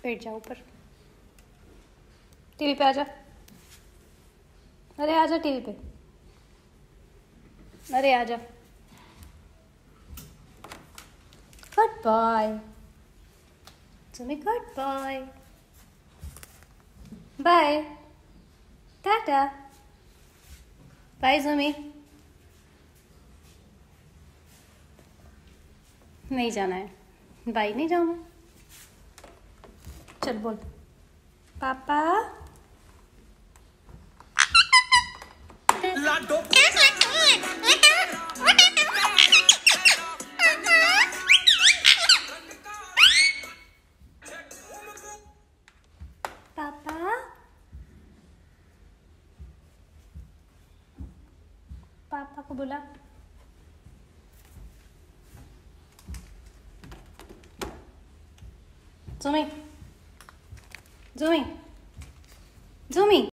बैठ जा ऊपर, टीवी पे आजा। अरे आजा टीवी पे, अरे आजा। Good boy Sumi, good boy. Bye, tata, bye Sumi. नहीं जाना है, बाय नहीं जाऊंगा। चल बोल पापा। पापा, पापा को बुला। Zumi, Zumi, Zumi.